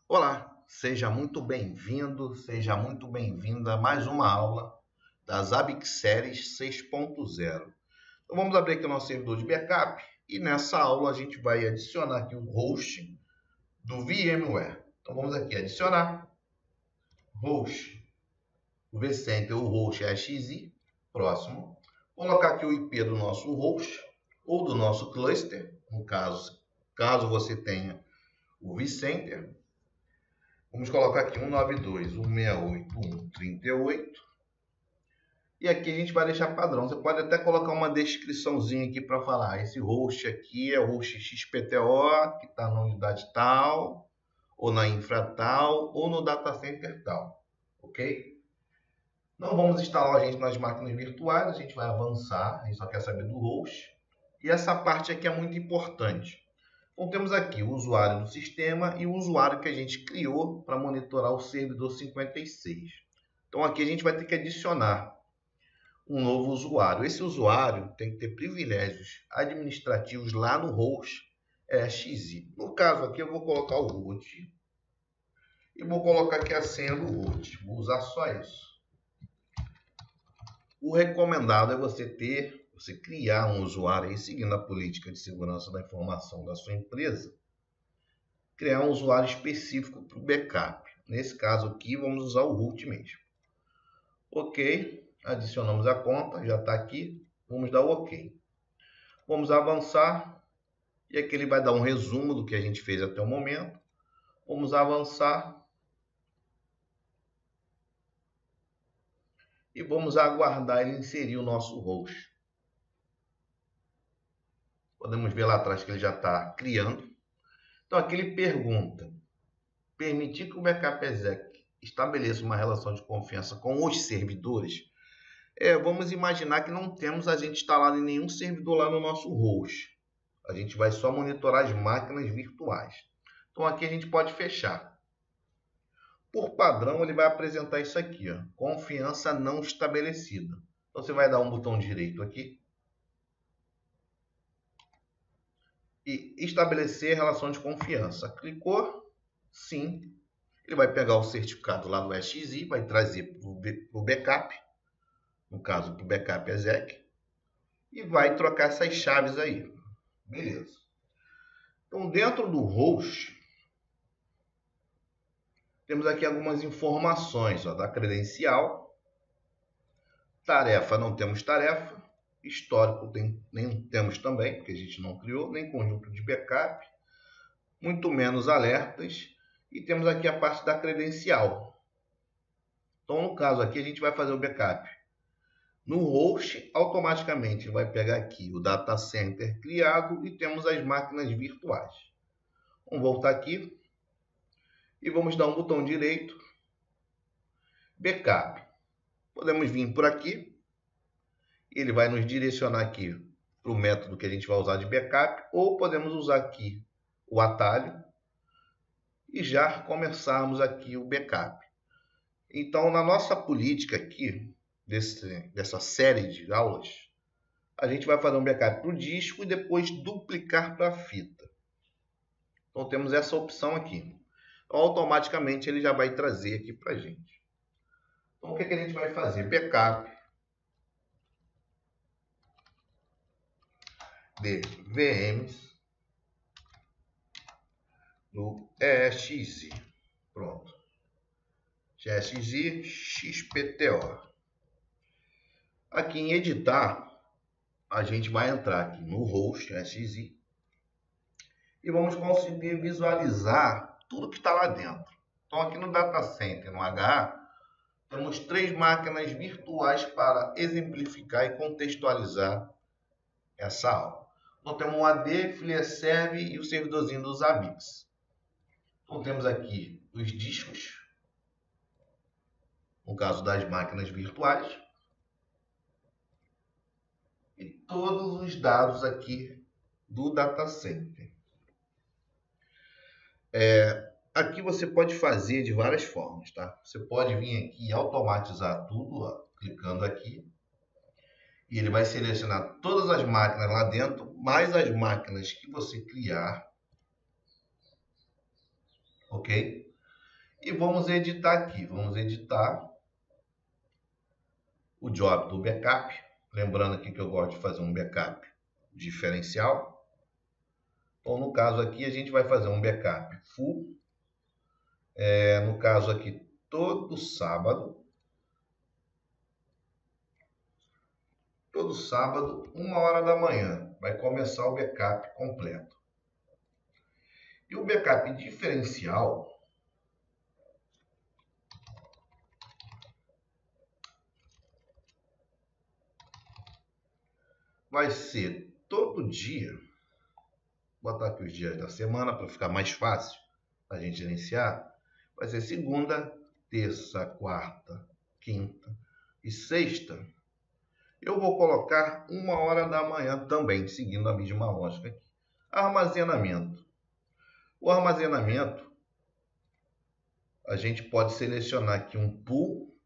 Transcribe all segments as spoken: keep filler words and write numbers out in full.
Olá, seja muito bem-vindo, seja muito bem-vinda a mais uma aula das Zabbix Séries seis ponto zero. Então vamos abrir aqui o nosso servidor de backup e nessa aula a gente vai adicionar aqui o host do VMware. Então vamos aqui adicionar host, o vCenter, o host é X I, próximo. Colocar aqui o I P do nosso host ou do nosso cluster, no caso, caso você tenha o vCenter. Vamos colocar aqui um nove dois ponto um seis oito ponto um ponto trinta e oito. E aqui a gente vai deixar padrão. Você pode até colocar uma descriçãozinha aqui para falar. Esse host aqui é o host X P T O, que está na unidade tal, ou na infra tal, ou no data center tal. Ok? Não vamos instalar a gente nas máquinas virtuais, a gente vai avançar. A gente só quer saber do host. E essa parte aqui é muito importante. Então, temos aqui o usuário do sistema e o usuário que a gente criou para monitorar o servidor cinquenta e seis. Então, aqui a gente vai ter que adicionar um novo usuário. Esse usuário tem que ter privilégios administrativos lá no host é, X I. No caso aqui, eu vou colocar o root e vou colocar aqui a senha do root. Vou usar só isso. O recomendado é você ter... você criar um usuário aí, seguindo a política de segurança da informação da sua empresa, criar um usuário específico para o backup. Nesse caso aqui, vamos usar o root mesmo. Ok, adicionamos a conta, já está aqui, vamos dar o ok. Vamos avançar, e aqui ele vai dar um resumo do que a gente fez até o momento. Vamos avançar. E vamos aguardar ele inserir o nosso host. Podemos ver lá atrás que ele já está criando. Então aqui ele pergunta: permitir que o backup exec estabeleça uma relação de confiança com os servidores? É, vamos imaginar que não temos a gente instalado em nenhum servidor lá no nosso host. A gente vai só monitorar as máquinas virtuais. Então aqui a gente pode fechar. Por padrão ele vai apresentar isso aqui, ó, confiança não estabelecida. Então você vai dar um botão direito aqui e estabelecer relação de confiança. Clicou, sim. Ele vai pegar o certificado lá do X I, vai trazer para o backup, no caso para o backup exec, e vai trocar essas chaves aí. Beleza. Então dentro do host, temos aqui algumas informações, ó, da credencial. Tarefa, não temos tarefa. Histórico tem, nem temos também, porque a gente não criou, nem conjunto de backup, muito menos alertas, e temos aqui a parte da credencial. Então, no caso aqui, a gente vai fazer o backup. No host, automaticamente vai pegar aqui o data center criado e temos as máquinas virtuais. Vamos voltar aqui e vamos dar um botão direito, backup. Podemos vir por aqui. Ele vai nos direcionar aqui para o método que a gente vai usar de backup, ou podemos usar aqui o atalho e já começarmos aqui o backup. Então, na nossa política aqui, desse, dessa série de aulas, a gente vai fazer um backup para o disco e depois duplicar para a fita. Então, temos essa opção aqui. Então, automaticamente, ele já vai trazer aqui para a gente. Então, o que, que a gente vai fazer? Backup de V Ms no E X I. Pronto. E X I X P T O. Aqui em editar, a gente vai entrar aqui no host E X I e vamos conseguir visualizar tudo que está lá dentro. Então aqui no data center, no H A, temos três máquinas virtuais para exemplificar e contextualizar essa aula. Então temos um A D, FiliaServe e o servidorzinho dos Zabbix. Então temos aqui os discos, no caso das máquinas virtuais, e todos os dados aqui do data center. É, aqui você pode fazer de várias formas, tá? Você pode vir aqui e automatizar tudo, ó, clicando aqui. E ele vai selecionar todas as máquinas lá dentro, mais as máquinas que você criar. Ok? E vamos editar aqui. Vamos editar o job do backup. Lembrando aqui que eu gosto de fazer um backup diferencial. Então, no caso aqui, a gente vai fazer um backup full. É, no caso aqui, todo sábado. Todo sábado, uma hora da manhã, vai começar o backup completo. E o backup diferencial vai ser todo dia. Vou botar aqui os dias da semana para ficar mais fácil a gente gerenciar. Vai ser segunda, terça, quarta, quinta e sexta. Eu vou colocar uma hora da manhã também, seguindo a mesma lógica aqui. Armazenamento. O armazenamento, a gente pode selecionar aqui um pool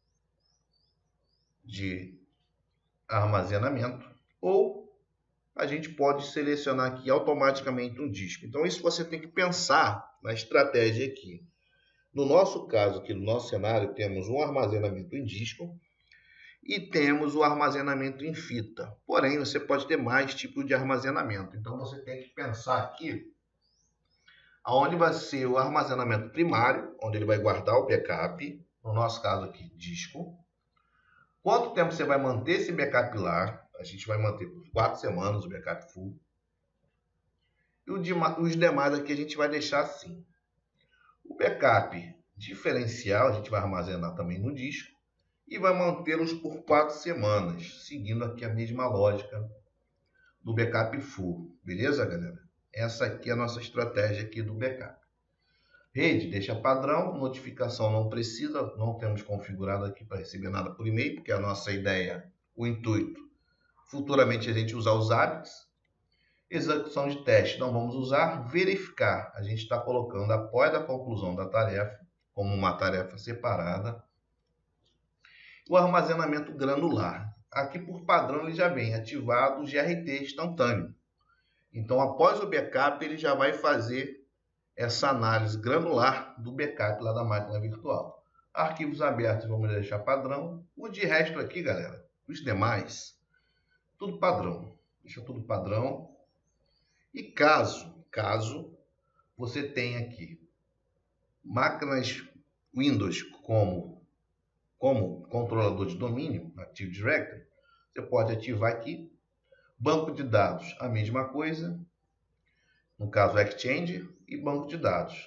de armazenamento ou a gente pode selecionar aqui automaticamente um disco. Então, isso você tem que pensar na estratégia aqui. No nosso caso, aqui no nosso cenário, temos um armazenamento em disco e temos o armazenamento em fita. Porém, você pode ter mais tipos de armazenamento. Então, você tem que pensar aqui aonde vai ser o armazenamento primário, onde ele vai guardar o backup. No nosso caso aqui, disco. Quanto tempo você vai manter esse backup lá? A gente vai manter por quatro semanas o backup full. E os demais aqui a gente vai deixar assim. O backup diferencial a gente vai armazenar também no disco. E vai mantê-los por quatro semanas, seguindo aqui a mesma lógica do backup full. Beleza, galera? Essa aqui é a nossa estratégia aqui do backup. Rede, deixa padrão. Notificação não precisa, não temos configurado aqui para receber nada por e-mail, porque a nossa ideia, o intuito, futuramente a gente usar os hábitos. Execução de teste, não vamos usar. Verificar, a gente está colocando após a conclusão da tarefa, como uma tarefa separada. O armazenamento granular. Aqui, por padrão, ele já vem ativado o G R T instantâneo. Então, após o backup, ele já vai fazer essa análise granular do backup lá da máquina virtual. Arquivos abertos, vamos deixar padrão. O de resto aqui, galera, os demais, tudo padrão. Deixa tudo padrão. E caso, caso você tenha aqui máquinas Windows como como controlador de domínio, Active Directory, você pode ativar aqui. Banco de dados, a mesma coisa. No caso, Exchange e banco de dados.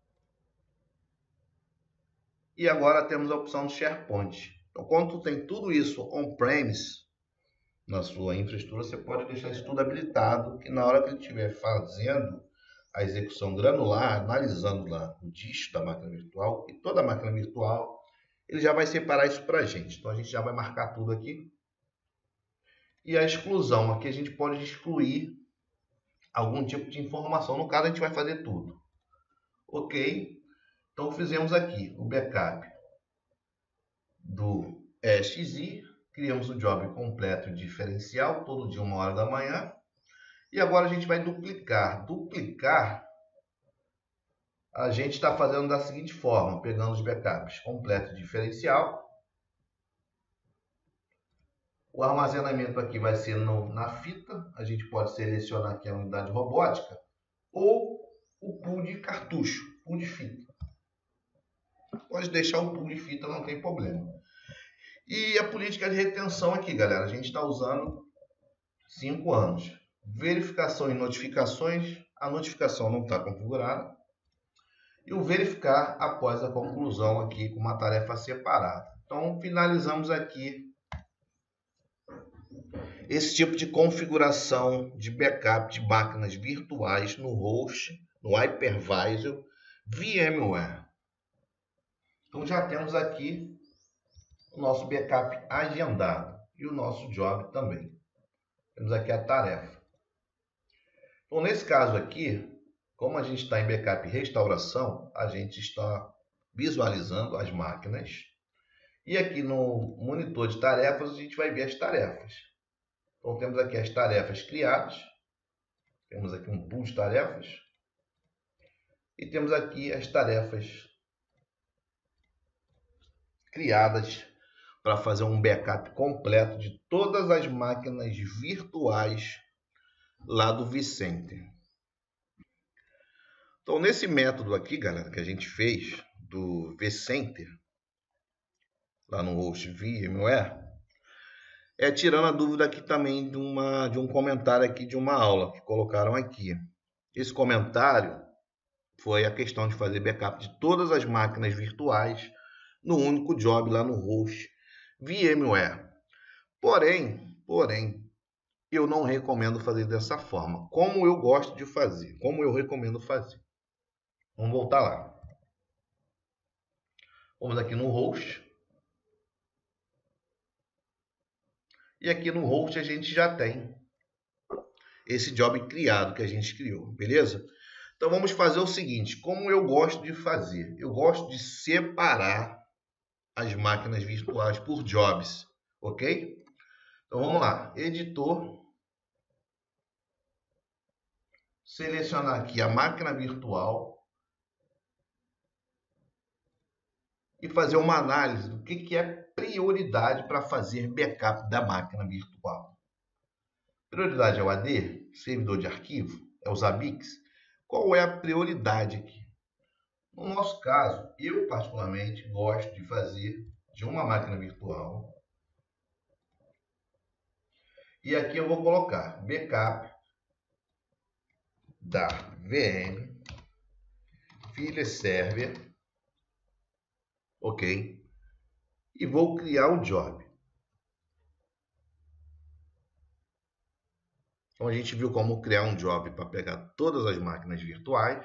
E agora temos a opção do SharePoint. Então, quando tu tem tudo isso on-premise na sua infraestrutura, você pode deixar isso tudo habilitado, que na hora que ele estiver fazendo a execução granular, analisando lá o disco da máquina virtual e toda a máquina virtual, ele já vai separar isso para a gente. Então, a gente já vai marcar tudo aqui. E a exclusão. Aqui a gente pode excluir algum tipo de informação. No caso, a gente vai fazer tudo. Ok. Então, fizemos aqui o backup do E X I. Criamos o job completo diferencial, todo dia, uma hora da manhã. E agora a gente vai duplicar. Duplicar, a gente está fazendo da seguinte forma, pegando os backups completo diferencial. O armazenamento aqui vai ser no, na fita. A gente pode selecionar aqui a unidade robótica ou o pool de cartucho, pool de fita. Pode deixar o pool de fita, não tem problema. E a política de retenção aqui, galera, a gente está usando cinco anos. Verificação e notificações, a notificação não está configurada. E o verificar após a conclusão aqui com uma tarefa separada. Então, finalizamos aqui esse tipo de configuração de backup de máquinas virtuais no host, no hypervisor, VMware. Então, já temos aqui o nosso backup agendado e o nosso job também. Temos aqui a tarefa. Então, nesse caso aqui, como a gente está em backup e restauração, a gente está visualizando as máquinas. E aqui no monitor de tarefas, a gente vai ver as tarefas. Então, temos aqui as tarefas criadas. Temos aqui um pool de tarefas. E temos aqui as tarefas criadas para fazer um backup completo de todas as máquinas virtuais lá do vCenter. Então, nesse método aqui, galera, que a gente fez do vCenter, lá no host VMware, é tirando a dúvida aqui também de, uma, de um comentário aqui de uma aula que colocaram aqui. Esse comentário foi a questão de fazer backup de todas as máquinas virtuais no único job lá no host VMware. Porém, porém, eu não recomendo fazer dessa forma, como eu gosto de fazer, como eu recomendo fazer. Vamos voltar lá. Vamos aqui no host. E aqui no host a gente já tem esse job criado que a gente criou, beleza? Então vamos fazer o seguinte, como eu gosto de fazer? Eu gosto de separar as máquinas virtuais por jobs, ok? Então vamos lá, editor, selecionar aqui a máquina virtual e fazer uma análise do que, que é prioridade para fazer backup da máquina virtual. Prioridade é o A D, servidor de arquivo, é os A B I Cs. Qual é a prioridade aqui? No nosso caso, eu particularmente gosto de fazer de uma máquina virtual. E aqui eu vou colocar backup da V M, file server, ok? E vou criar o job. Então a gente viu como criar um job para pegar todas as máquinas virtuais.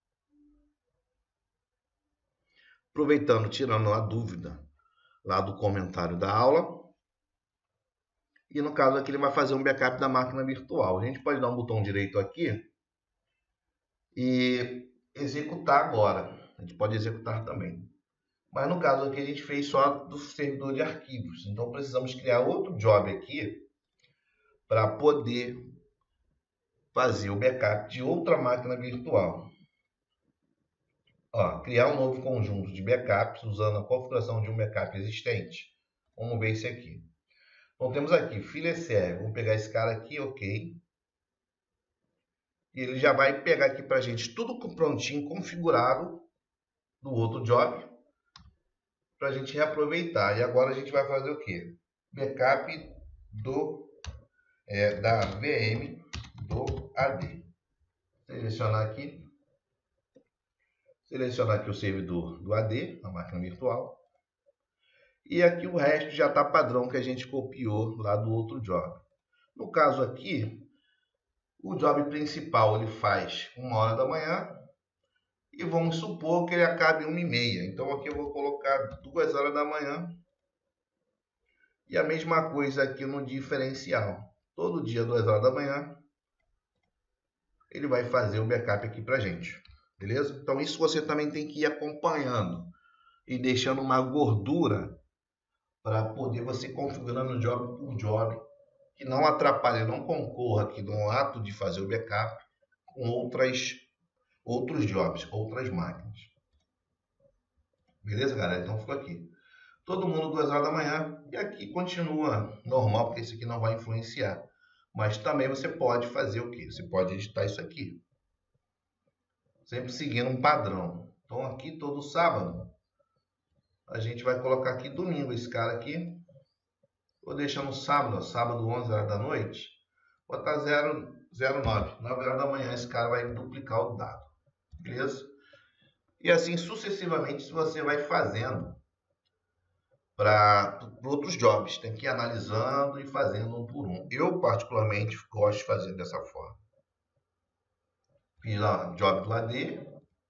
Aproveitando, tirando a dúvida lá do comentário da aula. E no caso aqui ele vai fazer um backup da máquina virtual. A gente pode dar um botão direito aqui e executar agora. A gente pode executar também. Mas no caso aqui a gente fez só do servidor de arquivos. Então precisamos criar outro job aqui para poder fazer o backup de outra máquina virtual. Ó, criar um novo conjunto de backups usando a configuração de um backup existente. Vamos ver esse aqui. Então temos aqui file server. Vamos pegar esse cara aqui, ok. E ele já vai pegar aqui para a gente tudo prontinho, configurado do outro job, para a gente reaproveitar. E agora a gente vai fazer o quê? Backup do, é, da V M do A D. Selecionar aqui. Selecionar aqui o servidor do A D, a máquina virtual. E aqui o resto já está padrão que a gente copiou lá do outro job. No caso aqui, o job principal ele faz uma hora da manhã. E vamos supor que ele acabe uma e meia. Então aqui eu vou colocar duas horas da manhã. E a mesma coisa aqui no diferencial. Todo dia, duas horas da manhã, ele vai fazer o backup aqui pra gente. Beleza? Então isso você também tem que ir acompanhando e deixando uma gordura para poder você configurando job por job, que não atrapalhe, não concorra aqui no ato de fazer o backup com outras, outros jobs, outras máquinas. Beleza, galera? Então ficou aqui. Todo mundo duas horas da manhã e aqui continua normal, porque esse aqui não vai influenciar. Mas também você pode fazer o quê? Você pode editar isso aqui. Sempre seguindo um padrão. Então aqui todo sábado, a gente vai colocar aqui domingo esse cara aqui. Vou deixar no sábado, ó, sábado onze horas da noite. Vou botar zero zero nove, nove horas da manhã esse cara vai duplicar o dado. Beleza? E assim sucessivamente se você vai fazendo para outros jobs. Tem que ir analisando e fazendo um por um. Eu particularmente gosto de fazer dessa forma. Fiz lá job do A D,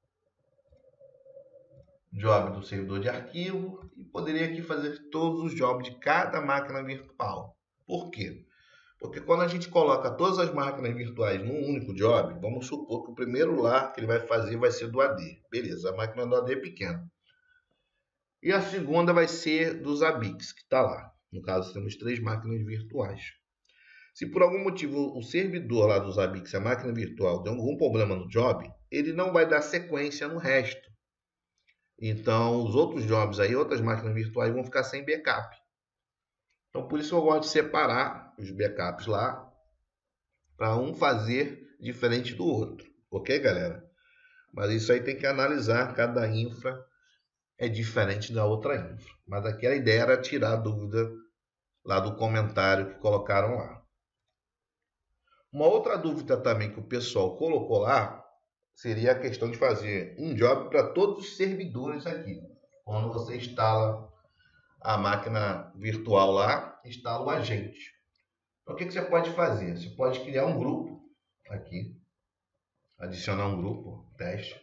job do servidor de arquivo e poderia aqui fazer todos os jobs de cada máquina virtual. Por quê? Porque quando a gente coloca todas as máquinas virtuais num único job, vamos supor que o primeiro lá que ele vai fazer vai ser do A D. Beleza, a máquina do A D é pequena. E a segunda vai ser dos A B I Cs, que está lá. No caso, temos três máquinas virtuais. Se por algum motivo o servidor lá dos A B I Cs, a máquina virtual, tem algum problema no job, ele não vai dar sequência no resto. Então, os outros jobs aí, outras máquinas virtuais vão ficar sem backup. Então, por isso eu gosto de separar os backups lá, para um fazer diferente do outro. Ok, galera? Mas isso aí tem que analisar, cada infra é diferente da outra infra. Mas aqui a ideia era tirar a dúvida lá do comentário que colocaram lá. Uma outra dúvida também que o pessoal colocou lá seria a questão de fazer um job para todos os servidores aqui. Quando você instala a máquina virtual lá, instala o agente. Então, o que, que você pode fazer? Você pode criar um grupo aqui, adicionar um grupo, teste,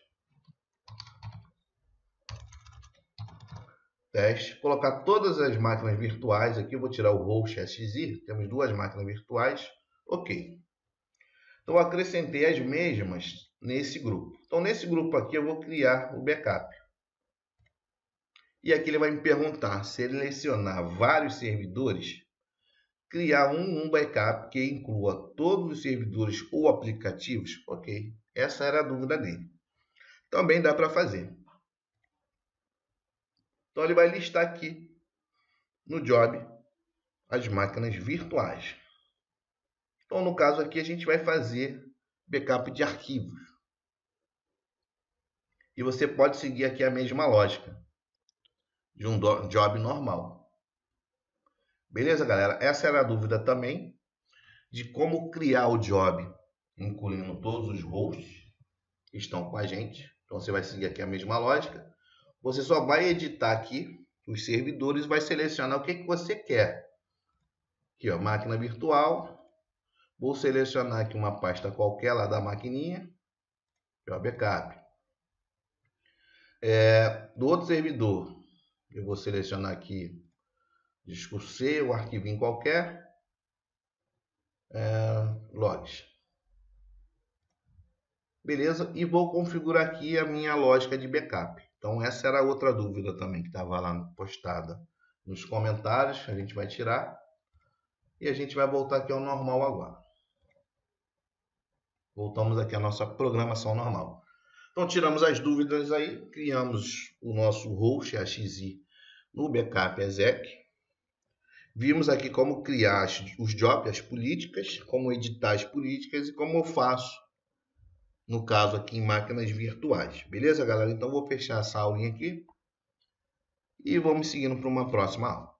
teste, colocar todas as máquinas virtuais aqui. Eu vou tirar o host X I, temos duas máquinas virtuais, ok. Então, eu acrescentei as mesmas nesse grupo. Então, nesse grupo aqui, eu vou criar o backup. E aqui ele vai me perguntar, selecionar vários servidores, criar um, um backup que inclua todos os servidores ou aplicativos. Ok, essa era a dúvida dele. Também dá para fazer. Então, ele vai listar aqui no job as máquinas virtuais. Então, no caso aqui, a gente vai fazer backup de arquivos. E você pode seguir aqui a mesma lógica de um job normal. Beleza, galera? Essa era a dúvida também de como criar o job, incluindo todos os hosts que estão com a gente. Então, você vai seguir aqui a mesma lógica. Você só vai editar aqui os servidores e vai selecionar o que, que você quer. Aqui, ó, máquina virtual. Vou selecionar aqui uma pasta qualquer lá da maquininha. Aqui, ó, backup. É, do outro servidor, eu vou selecionar aqui disco C, o arquivinho qualquer. É, logs. Beleza? E vou configurar aqui a minha lógica de backup. Então, essa era outra dúvida também que estava lá postada nos comentários. A gente vai tirar. E a gente vai voltar aqui ao normal agora. Voltamos aqui à nossa programação normal. Então, tiramos as dúvidas aí. Criamos o nosso host X I no backup exec. Vimos aqui como criar os jobs, as políticas, como editar as políticas e como eu faço, no caso aqui em máquinas virtuais. Beleza, galera? Então, vou fechar essa aulinha aqui e vamos seguindo para uma próxima aula.